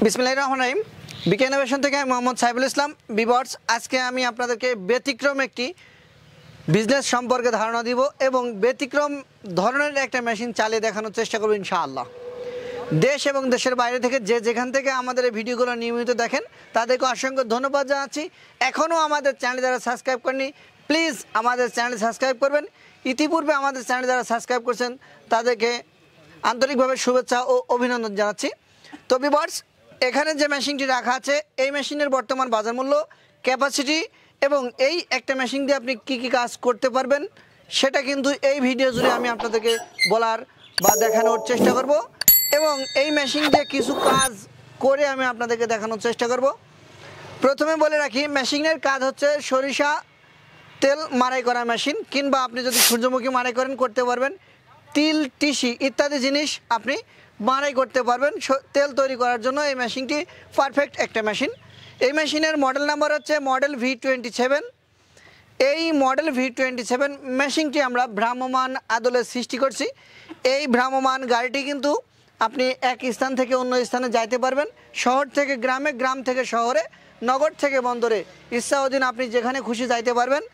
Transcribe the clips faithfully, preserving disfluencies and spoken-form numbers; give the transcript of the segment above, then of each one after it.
বিসমিল্লাহির রহমানির রহিম। বিকে ইনোভেশন থেকে মোহাম্মদ সাইফুল ইসলাম। ভিউয়ার্স, আজকে আমি আপনাদেরকে ব্যতিক্রম একটি বিজনেস সম্পর্কে ধারণা দিব এবং ব্যতিক্রম ধরনের একটা মেশিন চালিয়ে দেখানোর চেষ্টা করব ইনশাআল্লাহ। দেশ এবং দেশের বাইরে থেকে যে যেখান থেকে আমাদের এই ভিডিওগুলো নিয়মিত দেখেন তাদেরকে অসংখ্য ধন্যবাদ জানাচ্ছি। এখনও আমাদের চ্যানেল যারা সাবস্ক্রাইব করেনি প্লিজ আমাদের চ্যানেল সাবস্ক্রাইব করবেন। ইতিপূর্বে আমাদের চ্যানেল যারা সাবস্ক্রাইব করছেন তাদেরকে আন্তরিকভাবে শুভেচ্ছা ও অভিনন্দন জানাচ্ছি। তো ভিউয়ার্স, এখানে যে মেশিনটি রাখা আছে এই মেশিনের বর্তমান বাজার মূল্য, ক্যাপাসিটি এবং এই একটা মেশিন দিয়ে আপনি কি কি কাজ করতে পারবেন সেটা কিন্তু এই ভিডিও জুড়ে আমি আপনাদেরকে বলার বা দেখানোর চেষ্টা করব এবং এই মেশিন দিয়ে কিছু কাজ করে আমি আপনাদেরকে দেখানোর চেষ্টা করব। প্রথমে বলে রাখি, মেশিনের কাজ হচ্ছে সরিষা তেল মাড়াই করা মেশিন, কিংবা আপনি যদি সূর্যমুখী মাড়াই করেন করতে পারবেন, তিল তিসি ইত্যাদি জিনিস আপনি মাড়াই করতে পারবেন তেল তৈরি করার জন্য। এই মেশিনটি পারফেক্ট একটা মেশিন। এই মেশিনের মডেল নাম্বার হচ্ছে মডেল ভি টোয়েন্টি সেভেন। এই মডেল ভি টোয়েন্টি সেভেন মেশিনটি আমরা ভ্রাম্যমান আদলে সৃষ্টি করছি। এই ভ্রাম্যমান গাড়িটি কিন্তু আপনি এক স্থান থেকে অন্য স্থানে যাইতে পারবেন, শহর থেকে গ্রামে, গ্রাম থেকে শহরে, নগর থেকে বন্দরে, ইচ্ছা অধীন আপনি যেখানে খুশি যাইতে পারবেন।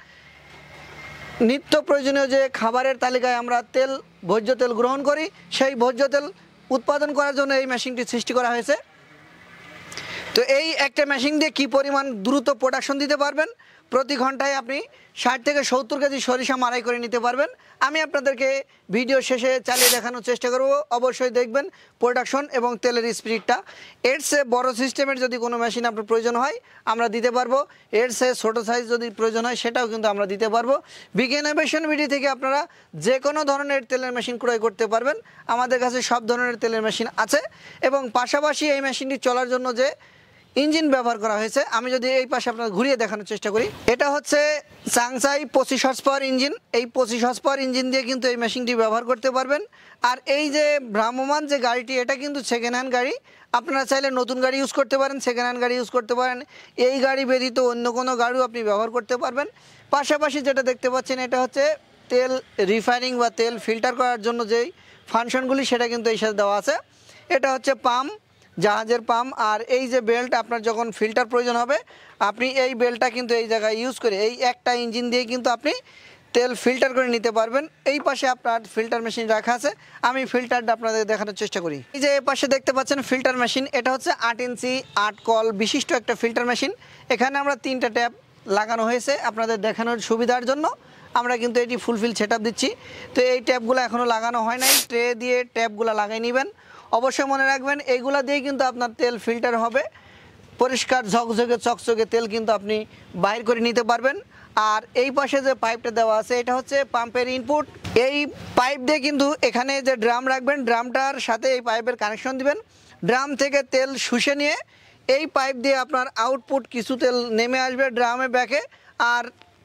নিত্য প্রয়োজনীয় যে খাবারের তালিকায় আমরা তেল, ভোজ্য তেল গ্রহণ করি, সেই ভোজ্য তেল উৎপাদন করার জন্য এই মেশিনটি সৃষ্টি করা হয়েছে। তো এই একটা মেশিন দিয়ে কী পরিমাণ দ্রুত প্রোডাকশন দিতে পারবেন, প্রতি ঘন্টায় আপনি ষাট থেকে সত্তর কেজি সরিষা মাড়াই করে নিতে পারবেন, আমি আপনাদেরকে ভিডিও শেষে চালিয়ে দেখানোর চেষ্টা করব। অবশ্যই দেখবেন প্রোডাকশন এবং তেলের স্পিডটা। এর চেয়ে বড় সিস্টেমের যদি কোনো মেশিন আপনার প্রয়োজন হয় আমরা দিতে পারবো, এর চেয়ে ছোটো সাইজ যদি প্রয়োজন হয় সেটাও কিন্তু আমরা দিতে পারবো। বিকে ইনোভেশন ভিডিও থেকে আপনারা যে কোনো ধরনের তেলের মেশিন ক্রয় করতে পারবেন। আমাদের কাছে সব ধরনের তেলের মেশিন আছে এবং পাশাপাশি এই মেশিনটি চলার জন্য যে ইঞ্জিন ব্যবহার করা হয়েছে, আমি যদি এই পাশে আপনার ঘুরিয়ে দেখানোর চেষ্টা করি, এটা হচ্ছে চাংসাই পঁচিশ হর্স পাওয়ার ইঞ্জিন। এই পঁচিশ হর্স পাওয়ার ইঞ্জিন দিয়ে কিন্তু এই মেশিনটি ব্যবহার করতে পারবেন। আর এই যে ভ্রাম্যমান যে গাড়িটি, এটা কিন্তু সেকেন্ড হ্যান্ড গাড়ি। আপনারা চাইলে নতুন গাড়ি ইউজ করতে পারেন, সেকেন্ড হ্যান্ড গাড়ি ইউজ করতে পারেন, এই গাড়ি ব্যতীত অন্য কোনো গাড়িও আপনি ব্যবহার করতে পারবেন। পাশাপাশি যেটা দেখতে পাচ্ছেন এটা হচ্ছে তেল রিফাইনিং বা তেল ফিল্টার করার জন্য যেই ফাংশনগুলি সেটা কিন্তু এই সাথে দেওয়া আছে। এটা হচ্ছে পাম্প, জাহাজের পাম্প। আর এই যে বেল্ট, আপনার যখন ফিল্টার প্রয়োজন হবে আপনি এই বেল্টটা কিন্তু এই জায়গায় ইউজ করে এই একটা ইঞ্জিন দিয়ে কিন্তু আপনি তেল ফিল্টার করে নিতে পারবেন। এই পাশে আপনার ফিল্টার মেশিন রাখা আছে, আমি ফিল্টারটা আপনাদের দেখানোর চেষ্টা করি। এই যে এই পাশে দেখতে পাচ্ছেন ফিল্টার মেশিন, এটা হচ্ছে আট ইঞ্চি আট কল বিশিষ্ট একটা ফিল্টার মেশিন। এখানে আমরা তিনটা ট্যাপ লাগানো হয়েছে আপনাদের দেখানোর সুবিধার জন্য। আমরা কিন্তু এটি ফুলফিল সেট আপ দিচ্ছি। তো এই ট্যাপগুলো এখনও লাগানো হয় নাই, ট্রে দিয়ে ট্যাপগুলো লাগাই নেবেন। অবশ্যই মনে রাখবেন এইগুলা দিয়ে কিন্তু আপনার তেল ফিল্টার হবে, পরিষ্কার ঝকঝকে চকচকে তেল কিন্তু আপনি বাইর করে নিতে পারবেন। আর এই পাশে যে পাইপটা দেওয়া আছে এটা হচ্ছে পাম্পের ইনপুট। এই পাইপ দিয়ে কিন্তু এখানে যে ড্রাম রাখবেন, ড্রামটার সাথে এই পাইপের কানেকশন দিবেন। ড্রাম থেকে তেল শুষে নিয়ে এই পাইপ দিয়ে আপনার আউটপুট কিছু তেল নেমে আসবে ড্রামে ব্যাকে, আর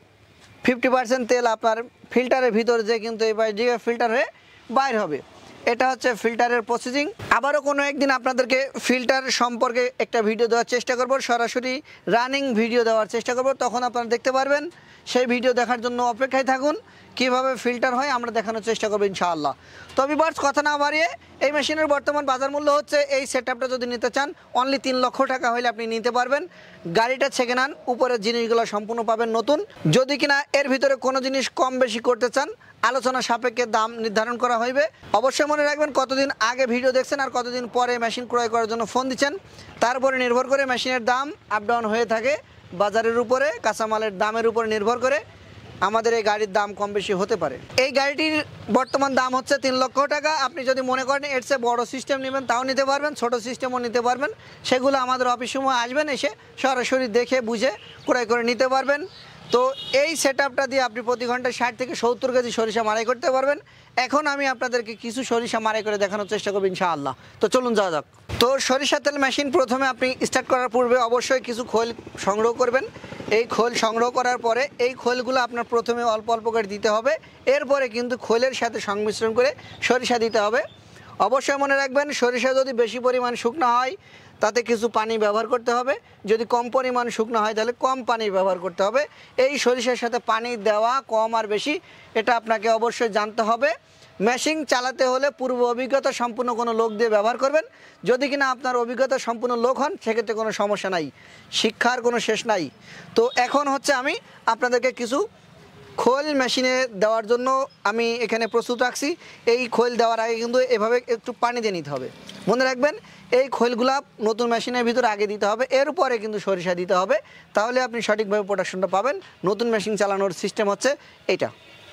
ফিফটি পার্সেন্ট তেল আপনার ফিল্টারের ভিতর যে কিন্তু এই পাইপ দিয়ে ফিল্টার হয়ে বাইর হবে। এটা হচ্ছে ফিল্টারের প্রসেসিং। আবারও কোনো একদিন আপনাদেরকে ফিল্টার সম্পর্কে একটা ভিডিও দেওয়ার চেষ্টা করব, সরাসরি রানিং ভিডিও দেওয়ার চেষ্টা করব, তখন আপনারা দেখতে পারবেন। সেই ভিডিও দেখার জন্য অপেক্ষায় থাকুন, কিভাবে ফিল্টার হয় আমরা দেখানোর চেষ্টা করবো ইনশাআল্লাহ। তো ভিউয়ার্স, কথা না বাড়িয়ে এই মেশিনের বর্তমান বাজার মূল্য হচ্ছে, এই সেটআপটা যদি নিতে চান অনলি তিন লক্ষ টাকা হলে আপনি নিতে পারবেন। গাড়িটা সেকেন্ড হ্যান্ড, উপরের জিনিসগুলো সম্পূর্ণ পাবেন নতুন। যদি কিনা এর ভিতরে কোনো জিনিস কম বেশি করতে চান আলোচনা সাপেক্ষে দাম নির্ধারণ করা হইবে। অবশ্যই মনে রাখবেন কতদিন আগে ভিডিও দেখছেন আর কতদিন পরে মেশিন ক্রয় করার জন্য ফোন দিচ্ছেন, তার উপরে নির্ভর করে মেশিনের দাম আপ ডাউন হয়ে থাকে। বাজারের উপরে কাঁচামালের দামের উপরে নির্ভর করে আমাদের এই গাড়ির দাম কম বেশি হতে পারে। এই গাড়িটির বর্তমান দাম হচ্ছে তিন লক্ষ টাকা। আপনি যদি মনে করেন এর চেয়ে বড়ো সিস্টেম নেবেন তাও নিতে পারবেন, ছোট সিস্টেমও নিতে পারবেন। সেগুলো আমাদের অফিস সময় আসবেন, এসে সরাসরি দেখে বুঝে ক্রয় করে নিতে পারবেন। তো এই সেট আপটা দিয়ে আপনি প্রতি ঘন্টায় ষাট থেকে সত্তর কেজি সরিষা মাড়াই করতে পারবেন। এখন আমি আপনাদেরকে কিছু সরিষা মাড়াই করে দেখানোর চেষ্টা করবো ইনশাআল্লাহ। তো চলুন যাওয়া যাক। তো সরিষা তেল মেশিন প্রথমে আপনি স্টার্ট করার পূর্বে অবশ্যই কিছু খোল সংগ্রহ করবেন। এই খোল সংগ্রহ করার পরে এই খোলগুলো আপনার প্রথমে অল্প অল্প করে দিতে হবে, এরপরে কিন্তু খোলের সাথে সংমিশ্রণ করে সরিষা দিতে হবে। অবশ্যই মনে রাখবেন সরিষা যদি বেশি পরিমাণ শুকনো হয় তাতে কিছু পানি ব্যবহার করতে হবে, যদি কম পরিমাণ শুকনো হয় তাহলে কম পানি ব্যবহার করতে হবে। এই সরিষার সাথে পানি দেওয়া কম আর বেশি এটা আপনাকে অবশ্যই জানতে হবে। মেশিন চালাতে হলে পূর্ব অভিজ্ঞতা সম্পূর্ণ কোনো লোক দিয়ে ব্যবহার করবেন। যদি কিনা আপনার অভিজ্ঞতা সম্পূর্ণ লোক হন সেক্ষেত্রে কোনো সমস্যা নাই, শিক্ষার কোনো শেষ নাই। তো এখন হচ্ছে আমি আপনাদেরকে কিছু খোল মেশিনে দেওয়ার জন্য আমি এখানে প্রস্তুত রাখছি। এই খোল দেওয়ার আগে কিন্তু এভাবে একটু পানি দিয়ে নিতে হবে। মনে রাখবেন এই খোলগুলা নতুন মেশিনের ভিতরে আগে দিতে হবে, এরপরে কিন্তু সরিষা দিতে হবে, তাহলে আপনি সঠিকভাবে প্রোডাকশনটা পাবেন। নতুন মেশিন চালানোর সিস্টেম হচ্ছে এইটা।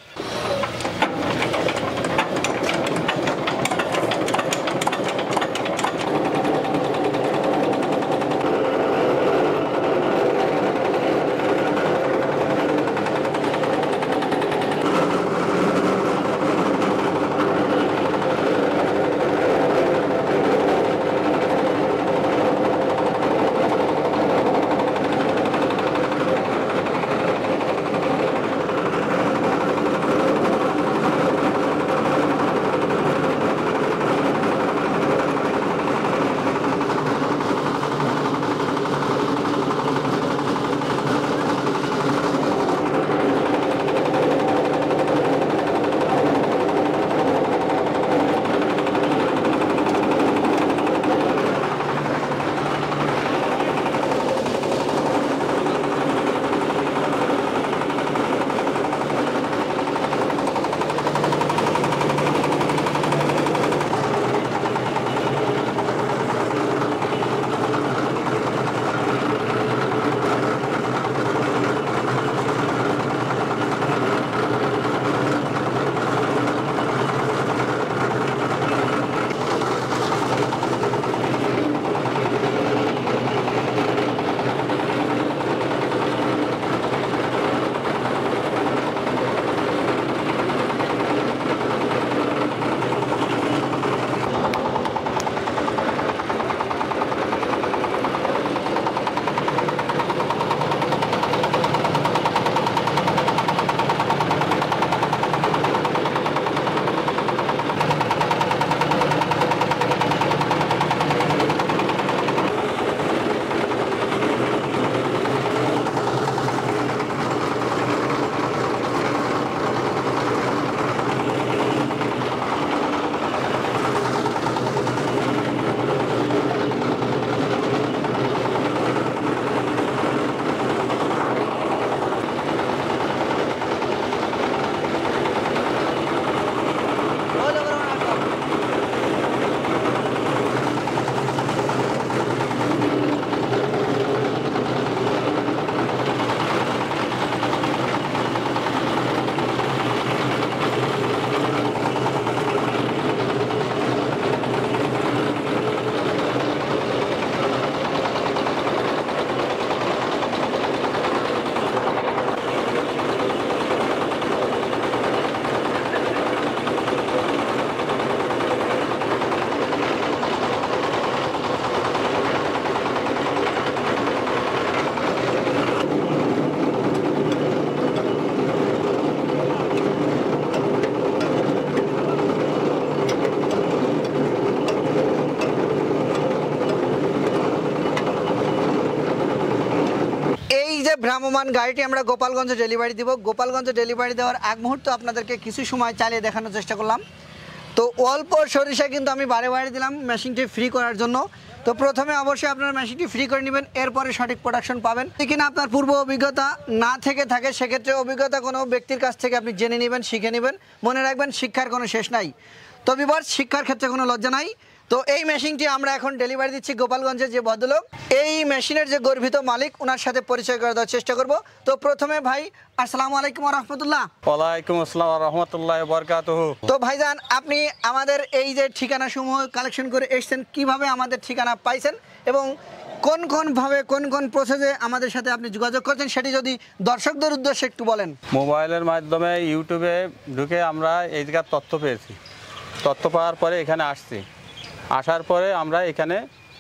ভ্রাম্যমান গাড়িটি আমরা গোপালগঞ্জে ডেলিভারি দিব। গোপালগঞ্জে ডেলিভারি দেওয়ার আগ মুহূর্তে আপনাদেরকে কিছু সময় চালিয়ে দেখানোর চেষ্টা করলাম। তো অল্প সরিষা কিন্তু আমি বারে বারে দিলাম মেশিনটি ফ্রি করার জন্য। তো প্রথমে অবশ্যই আপনারা মেশিনটি ফ্রি করে নেবেন, এরপরে সঠিক প্রোডাকশন পাবেন। কিনা আপনার পূর্ব অভিজ্ঞতা না থেকে থাকে সেক্ষেত্রে অভিজ্ঞতা কোনো ব্যক্তির কাছ থেকে আপনি জেনে নেবেন, শিখে নেবেন। মনে রাখবেন শিক্ষার কোনো শেষ নাই। তো বিবার শিক্ষার ক্ষেত্রে কোনো লজ্জা নাই। তো এই মেশিনটি আমরা এখন ডেলিভারি দিচ্ছি গোপালগঞ্জে। যে ভদ্রলোক এই মেশিনের যে গর্বিত মালিক ওনার সাথে পরিচয় করে দেওয়ার চেষ্টা করব। তো প্রথমে ভাই আসসালামু আলাইকুম ওয়া রাহমাতুল্লাহ। ওয়ালাইকুম আসসালাম ওয়া রাহমাতুল্লাহি ওয়া বারাকাতুহু। তো ভাইজান আপনি আমাদের এই যে ঠিকানা সমূহ কালেকশন করে এসেছেন, কিভাবে আমাদের ঠিকানা পাইছেন এবং কোন কোন ভাবে কোন কোন প্রসেসে আমাদের সাথে আপনি যোগাযোগ করছেন সেটি যদি দর্শকদের উদ্দেশ্যে একটু বলেন। মোবাইলের মাধ্যমে ইউটিউবে ঢুকে আমরা এই জায়গার তথ্য পেয়েছি। তথ্য পাওয়ার পরে এখানে আসছি। আসার পরে আমরা এখানে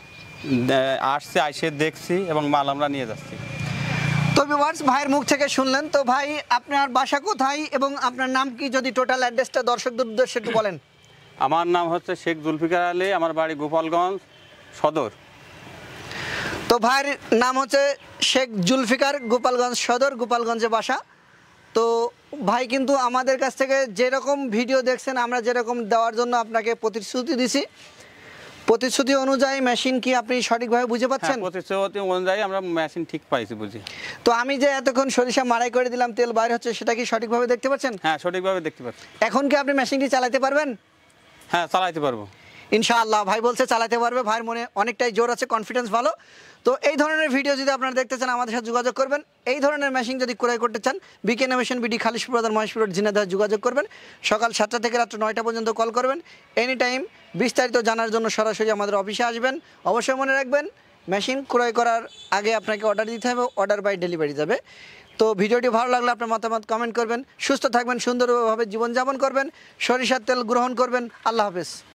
আসছি, আইসে দেখছি এবং মাল আমরা নিয়ে যাচ্ছি। তো ভিউয়ার্স ভাইয়ের মুখ থেকে শুনলেন। তো ভাই আপনার বাসা কোথায় এবং আপনার নাম কি, যদি টোটাল অ্যাড্রেসটা দর্শকদের উদ্দেশ্যে একটু বলেন। আমার নাম হচ্ছে শেখ জুলফিকার আলী, আমার বাড়ি গোপালগঞ্জ সদর। তো ভাইয়ের নাম হচ্ছে শেখ জুলফিকার, গোপালগঞ্জ সদর, গোপালগঞ্জে বাসা। তো ভাই কিন্তু আমাদের কাছ থেকে যেরকম ভিডিও দেখছেন আমরা যেরকম দেওয়ার জন্য আপনাকে প্রতিশ্রুতি দিছি, প্রতিশ্রুতি অনুযায়ী মেশিন কি আপনি সঠিকভাবে বুঝে পাচ্ছেন? হ্যাঁ, প্রতিশ্রুতি অনুযায়ী আমরা মেশিন ঠিক পাইছি বুঝি। তো আমি যে এতক্ষণ সরিষা মাড়াই করে দিলাম, তেল বাইরে হচ্ছে, সেটা কি সঠিকভাবে দেখতে পাচ্ছেন? হ্যাঁ, সঠিকভাবে দেখতে পাচ্ছি। এখন কি আপনি মেশিনটি চালাতে পারবেন? হ্যাঁ, চালাইতে পারবো ইনশাআল্লাহ। ভাই বলছে চালাতে পারবে, ভাইয়ের মনে অনেকটাই জোর আছে, কনফিডেন্স ভালো। তো এই ধরনের ভিডিও যদি আপনারা দেখতে চান আমাদের সাথে যোগাযোগ করবেন। এই ধরনের মেশিন যদি ক্রয় করতে চান বিকে ইনোভেশন বিডি খালিশপুর বাজার মহেশপুর রোড ঝিনাইদহ যোগাযোগ করবেন। সকাল সাতটা থেকে রাত্র নয়টা পর্যন্ত কল করবেন। এনি টাইম বিস্তারিত জানার জন্য সরাসরি আমাদের অফিসে আসবেন। অবশ্যই মনে রাখবেন মেশিন ক্রয় করার আগে আপনাকে অর্ডার দিতে হবে, অর্ডার বাই ডেলিভারি যাবে। তো ভিডিওটি ভালো লাগলে আপনার মতামত কমেন্ট করবেন। সুস্থ থাকবেন, সুন্দরভাবে জীবনযাপন করবেন, সরিষার তেল গ্রহণ করবেন। আল্লাহ হাফেজ।